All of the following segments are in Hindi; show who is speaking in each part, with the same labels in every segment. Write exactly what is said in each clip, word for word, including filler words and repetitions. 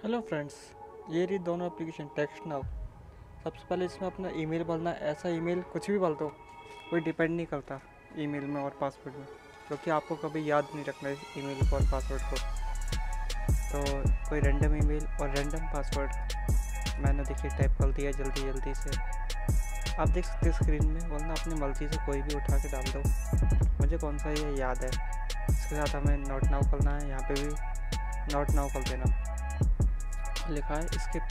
Speaker 1: हेलो फ्रेंड्स, ये रही दोनों एप्लीकेशन टेक्स्ट नाउ। सबसे पहले इसमें अपना ईमेल भरना। ऐसा ईमेल कुछ भी भर दो, कोई डिपेंड नहीं करता ईमेल में और पासवर्ड में, क्योंकि आपको कभी याद नहीं रखना इस ईमेल को और पासवर्ड को। तो कोई रैंडम ईमेल और रैंडम पासवर्ड मैंने देखिए टाइप कर दिया जल्दी जल्दी से। आप देख सकते हैं स्क्रीन में, वरना अपनी मर्जी से कोई भी उठा के डाल दो। मुझे कौन सा ये याद है। इसके साथ हमें नोट नाउ करना है, यहाँ पे भी नोट नाउ कर देना। लिखा है स्किप।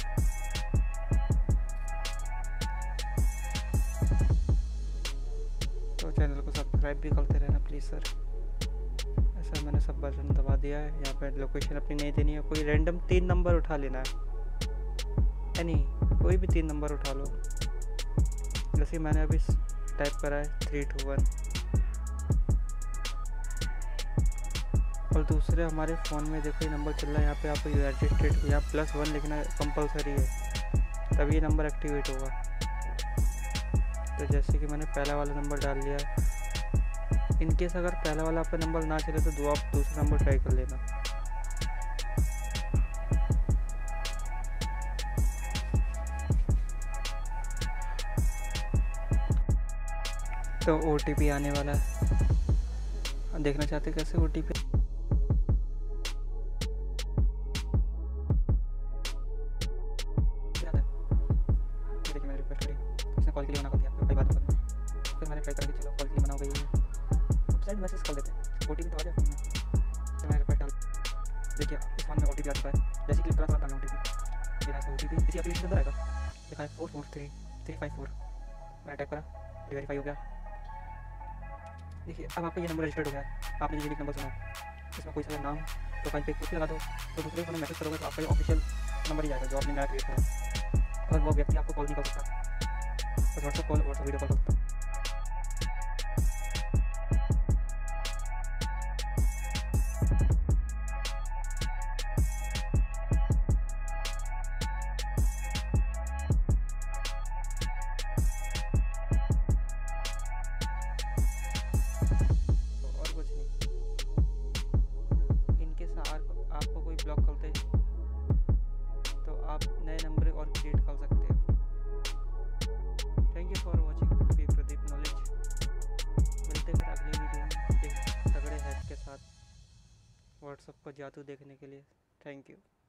Speaker 1: तो चैनल को सब्सक्राइब भी करते रहना प्लीज़ सर। ऐसा मैंने सब बटन दबा दिया है। यहाँ पे लोकेशन अपनी नहीं देनी है, कोई रैंडम तीन नंबर उठा लेना है, यानी कोई भी तीन नंबर उठा लो। जैसे मैंने अभी टाइप करा है थ्री टू वन, और दूसरे हमारे फ़ोन में देखो ये नंबर चल रहा है। यहाँ पे आपको यूनाइटेड स्टेट यहाँ प्लस वन लिखना कंपलसरी है, तभी ये नंबर एक्टिवेट होगा। तो जैसे कि मैंने पहला वाला नंबर डाल लिया। इनकेस अगर पहला वाला आपका नंबर ना चले तो दो आप दूसरा नंबर ट्राई कर लेना। तो ओ टी पी आने वाला है, देखना चाहते कैसे ओ टी पी। कॉल के लिए मना कर दिया, कोई बात नहीं। फिर मैंने ट्राई करके चलो कॉल के लिए मना हो गई है, वेबसाइट मैसेज कर देते हैं। ओ टी पी तो आ जाए फोन में। फिर मैंने रिक्वेस्ट डाल, देखिए इस फोन में ओ टी पी आ चुका है। जैसे क्लिक करा तो आता है ओ टी पी। ये रहा ओ टी पी, इसी एप्लीकेशन के अंदर आएगा। लिखा है four four three three five four. मैंने टाइप करा, वेरीफाई हो गया। देखिए अब आपका ये नंबर रजिस्टर्ड हो गया है। आपने यूनिक नंबर सुना, इसमें कोई सा नाम प्रोफाइल पे कुछ लगा दो, तो दूसरे फोन में मैसेज करोगे तो आपका ये ऑफिशियल नंबर ही आएगा जो आपने नया क्रिएट करा। और वो व्यक्ति आपको कॉल नहीं कर सकता, तो WhatsApp call WhatsApp video call कर सकता। और कुछ नहीं। इनके साथ आपको कोई ब्लॉक करते तो आप नए नंबर और क्रिएट कर सकते हो। Thank you for watching B Pradeep knowledge. मिलते हैं फिर अगली वीडियो में एक तगड़े हैक के साथ व्हाट्सएप को जादू देखने के लिए। Thank you.